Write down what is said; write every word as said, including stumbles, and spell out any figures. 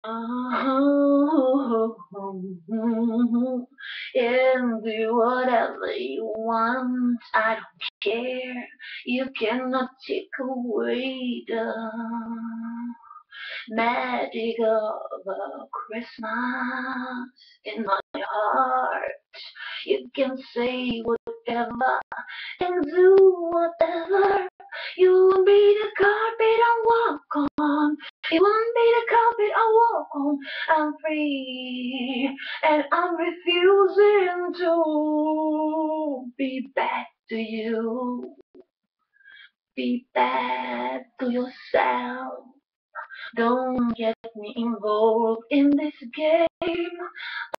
Oh, and do whatever you want. I don't care. You cannot take away the magic of a Christmas in my heart. You can say whatever and do whatever. You won't be the carpet I walk on. You won't be the carpet I walk on. I'm free, and I'm refusing to be bad to you. Be bad to yourself. Don't get me involved in this game.